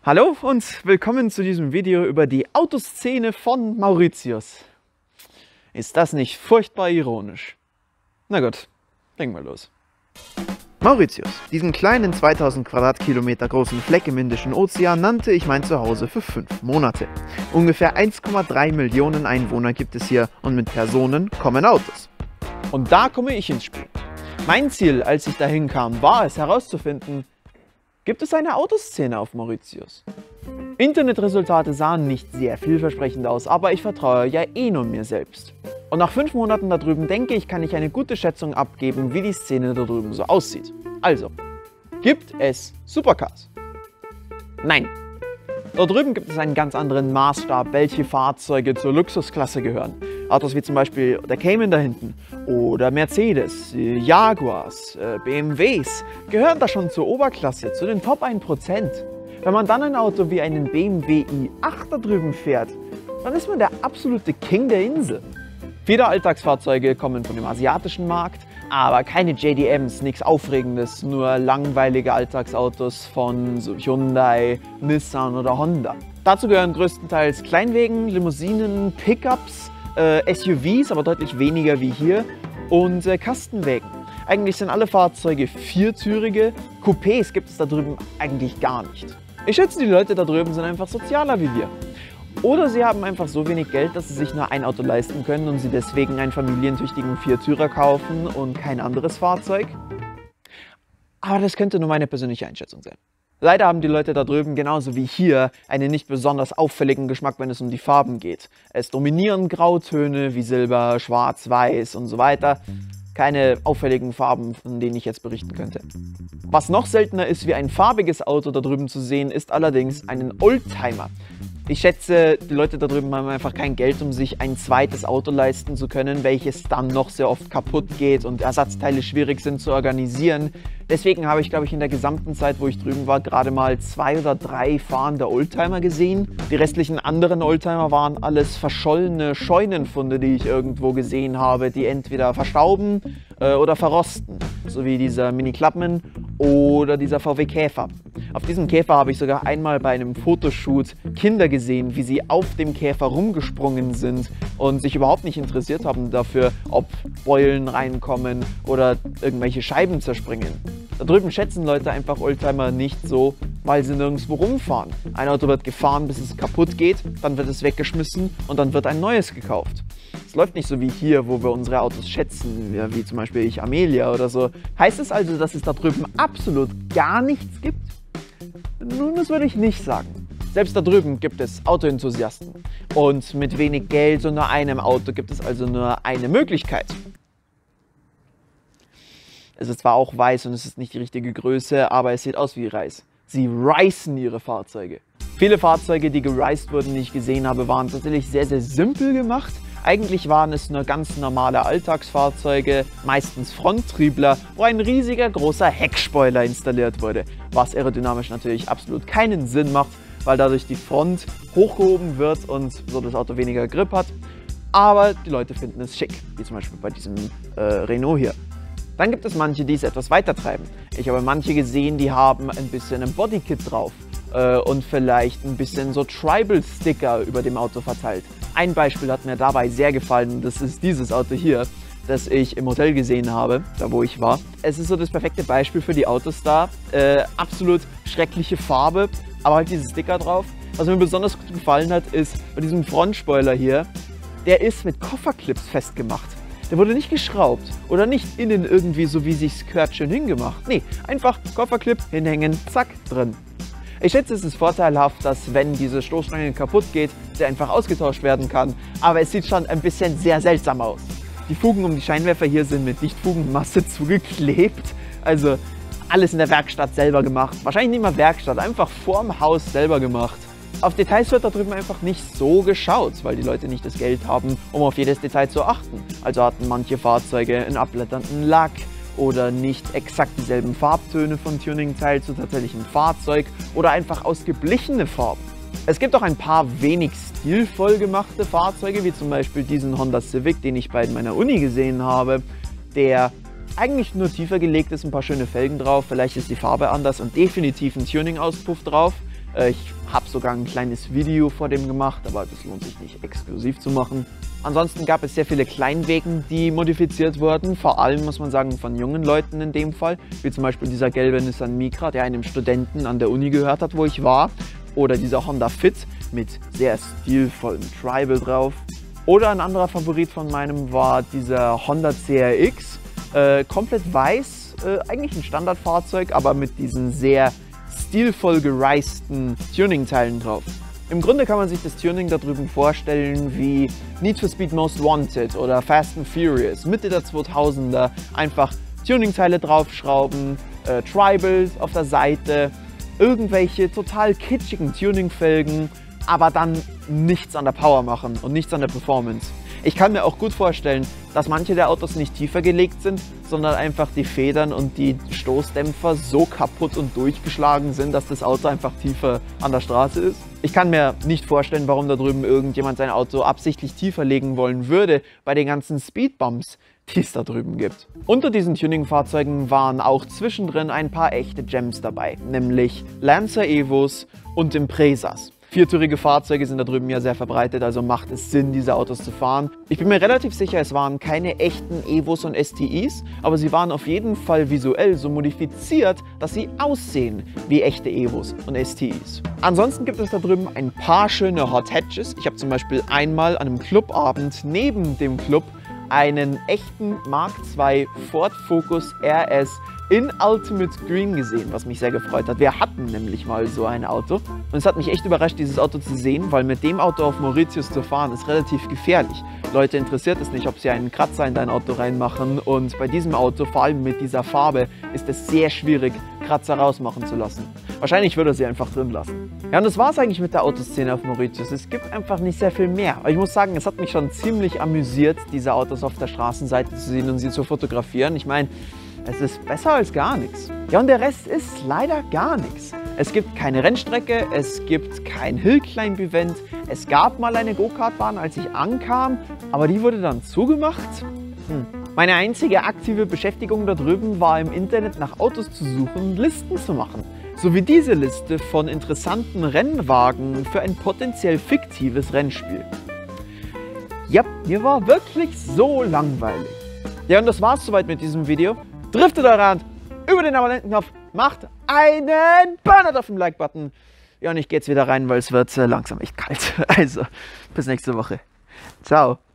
Hallo und willkommen zu diesem Video über die Autoszene von Mauritius. Ist das nicht furchtbar ironisch? Na gut, legen wir los. Mauritius, diesen kleinen 2000 Quadratkilometer großen Fleck im Indischen Ozean, nannte ich mein Zuhause für 5 Monate. Ungefähr 1,3 Millionen Einwohner gibt es hier und mit Personen kommen Autos. Und da komme ich ins Spiel. Mein Ziel, als ich dahin kam, war es herauszufinden, gibt es eine Autoszene auf Mauritius? Internetresultate sahen nicht sehr vielversprechend aus, aber ich vertraue ja eh nur mir selbst. Und nach 5 Monaten da drüben denke ich, kann ich eine gute Schätzung abgeben, wie die Szene da drüben so aussieht. Also, gibt es Supercars? Nein. Da drüben gibt es einen ganz anderen Maßstab, welche Fahrzeuge zur Luxusklasse gehören. Autos wie zum Beispiel der Cayman da hinten oder Mercedes, Jaguars, BMWs gehören da schon zur Oberklasse, zu den Top 1%. Wenn man dann ein Auto wie einen BMW i8 da drüben fährt, dann ist man der absolute King der Insel. Viele Alltagsfahrzeuge kommen von dem asiatischen Markt, aber keine JDMs, nichts Aufregendes, nur langweilige Alltagsautos von so Hyundai, Nissan oder Honda. Dazu gehören größtenteils Kleinwagen, Limousinen, Pickups, SUVs, aber deutlich weniger wie hier, und Kastenwagen. Eigentlich sind alle Fahrzeuge viertürige, Coupés gibt es da drüben eigentlich gar nicht. Ich schätze, die Leute da drüben sind einfach sozialer wie wir. Oder sie haben einfach so wenig Geld, dass sie sich nur ein Auto leisten können und sie deswegen einen familientüchtigen Viertürer kaufen und kein anderes Fahrzeug. Aber das könnte nur meine persönliche Einschätzung sein. Leider haben die Leute da drüben genauso wie hier einen nicht besonders auffälligen Geschmack, wenn es um die Farben geht. Es dominieren Grautöne wie Silber, Schwarz, Weiß und so weiter. Keine auffälligen Farben, von denen ich jetzt berichten könnte. Was noch seltener ist, wie ein farbiges Auto da drüben zu sehen, ist allerdings einen Oldtimer. Ich schätze, die Leute da drüben haben einfach kein Geld, um sich ein zweites Auto leisten zu können, welches dann noch sehr oft kaputt geht und Ersatzteile schwierig sind zu organisieren. Deswegen habe ich, glaube ich, in der gesamten Zeit, wo ich drüben war, gerade mal 2 oder 3 fahrende Oldtimer gesehen. Die restlichen anderen Oldtimer waren alles verschollene Scheunenfunde, die ich irgendwo gesehen habe, die entweder verstauben oder verrosten. So wie dieser Mini Clubman oder dieser VW Käfer. Auf diesem Käfer habe ich sogar einmal bei einem Fotoshoot Kinder gesehen, wie sie auf dem Käfer rumgesprungen sind und sich überhaupt nicht interessiert haben dafür, ob Beulen reinkommen oder irgendwelche Scheiben zerspringen. Da drüben schätzen Leute einfach Oldtimer nicht so, weil sie nirgendwo rumfahren. Ein Auto wird gefahren, bis es kaputt geht, dann wird es weggeschmissen und dann wird ein neues gekauft. Es läuft nicht so wie hier, wo wir unsere Autos schätzen, wie zum Beispiel ich Amelia oder so. Heißt es also, dass es da drüben absolut gar nichts gibt? Nun, das würde ich nicht sagen. Selbst da drüben gibt es Autoenthusiasten. Und mit wenig Geld und nur einem Auto gibt es also nur eine Möglichkeit. Es ist zwar auch weiß und es ist nicht die richtige Größe, aber es sieht aus wie Reis. Sie ricen ihre Fahrzeuge. Viele Fahrzeuge, die gericed wurden, die ich gesehen habe, waren tatsächlich sehr, sehr simpel gemacht. Eigentlich waren es nur ganz normale Alltagsfahrzeuge, meistens Fronttriebler, wo ein riesiger großer Heckspoiler installiert wurde, was aerodynamisch natürlich absolut keinen Sinn macht, weil dadurch die Front hochgehoben wird und so das Auto weniger Grip hat. Aber die Leute finden es schick, wie zum Beispiel bei diesem Renault hier. Dann gibt es manche, die es etwas weiter treiben. Ich habe manche gesehen, die haben ein bisschen ein Bodykit drauf und vielleicht ein bisschen so Tribal-Sticker über dem Auto verteilt. Ein Beispiel hat mir dabei sehr gefallen, das ist dieses Auto hier, das ich im Hotel gesehen habe, da wo ich war. Es ist so das perfekte Beispiel für die Autos da. Absolut schreckliche Farbe, aber halt diese Sticker drauf. Was mir besonders gut gefallen hat, ist bei diesem Frontspoiler hier, der ist mit Kofferclips festgemacht. Der wurde nicht geschraubt oder nicht innen irgendwie so wie sich's gehört schön hingemacht. Nee, einfach Kofferclip hinhängen, zack, drin. Ich schätze, es ist vorteilhaft, dass wenn diese Stoßstange kaputt geht, sie einfach ausgetauscht werden kann, aber es sieht schon ein bisschen sehr seltsam aus. Die Fugen um die Scheinwerfer hier sind mit Dichtfugenmasse zugeklebt, also alles in der Werkstatt selber gemacht. Wahrscheinlich nicht mal Werkstatt, einfach vorm Haus selber gemacht. Auf Details wird da drüben einfach nicht so geschaut, weil die Leute nicht das Geld haben, um auf jedes Detail zu achten. Also hatten manche Fahrzeuge einen abblätternden Lack oder nicht exakt dieselben Farbtöne von Tuningteil zu tatsächlichem Fahrzeug oder einfach ausgeblichene Farben. Es gibt auch ein paar wenig stilvoll gemachte Fahrzeuge, wie zum Beispiel diesen Honda Civic, den ich bei meiner Uni gesehen habe, der eigentlich nur tiefer gelegt ist, ein paar schöne Felgen drauf, vielleicht ist die Farbe anders und definitiv ein Tuning-Auspuff drauf. Ich habe sogar ein kleines Video vor dem gemacht, aber das lohnt sich nicht exklusiv zu machen. Ansonsten gab es sehr viele Kleinwägen, die modifiziert wurden, vor allem muss man sagen von jungen Leuten in dem Fall, wie zum Beispiel dieser gelbe Nissan Micra, der einem Studenten an der Uni gehört hat, wo ich war, oder dieser Honda Fit mit sehr stilvollem Tribal drauf. Oder ein anderer Favorit von meinem war dieser Honda CRX, komplett weiß, eigentlich ein Standardfahrzeug, aber mit diesen sehr stilvoll gereisten Tuning-Teilen drauf. Im Grunde kann man sich das Tuning da drüben vorstellen wie Need for Speed Most Wanted oder Fast and Furious, Mitte der 2000er. Einfach Tuning-Teile draufschrauben, Tribals auf der Seite, irgendwelche total kitschigen Tuning-Felgen, aber dann nichts an der Power machen und nichts an der Performance. Ich kann mir auch gut vorstellen, dass manche der Autos nicht tiefer gelegt sind, sondern einfach die Federn und die Stoßdämpfer so kaputt und durchgeschlagen sind, dass das Auto einfach tiefer an der Straße ist. Ich kann mir nicht vorstellen, warum da drüben irgendjemand sein Auto absichtlich tiefer legen wollen würde, bei den ganzen Speedbumps, die es da drüben gibt. Unter diesen Tuning-Fahrzeugen waren auch zwischendrin ein paar echte Gems dabei, nämlich Lancer Evos und Imprezas. Viertürige Fahrzeuge sind da drüben ja sehr verbreitet, also macht es Sinn, diese Autos zu fahren. Ich bin mir relativ sicher, es waren keine echten Evos und STIs, aber sie waren auf jeden Fall visuell so modifiziert, dass sie aussehen wie echte Evos und STIs. Ansonsten gibt es da drüben ein paar schöne Hot Hatches. Ich habe zum Beispiel einmal an einem Clubabend neben dem Club einen echten Mark II Ford Focus RS in Ultimate Green gesehen, was mich sehr gefreut hat. Wir hatten nämlich mal so ein Auto und es hat mich echt überrascht, dieses Auto zu sehen, weil mit dem Auto auf Mauritius zu fahren ist relativ gefährlich. Leute interessiert es nicht, ob sie einen Kratzer in dein Auto reinmachen, und bei diesem Auto, vor allem mit dieser Farbe, ist es sehr schwierig, Kratzer rausmachen zu lassen. Wahrscheinlich würde er sie einfach drin lassen. Ja, und das war es eigentlich mit der Autoszene auf Mauritius. Es gibt einfach nicht sehr viel mehr. Aber ich muss sagen, es hat mich schon ziemlich amüsiert, diese Autos auf der Straßenseite zu sehen und sie zu fotografieren. Ich meine, es ist besser als gar nichts. Ja, und der Rest ist leider gar nichts. Es gibt keine Rennstrecke, es gibt kein Hillclimb-Event. Es gab mal eine Go-Kart-Bahn, als ich ankam, aber die wurde dann zugemacht. Meine einzige aktive Beschäftigung da drüben war, im Internet nach Autos zu suchen und Listen zu machen. So wie diese Liste von interessanten Rennwagen für ein potenziell fiktives Rennspiel. Ja, mir war wirklich so langweilig. Ja, und das war's soweit mit diesem Video. Driftet eure Hand über den Abonnentenknopf, macht einen Burnout auf den Like-Button. Ja, und ich gehe jetzt wieder rein, weil es wird langsam echt kalt. Also, bis nächste Woche. Ciao.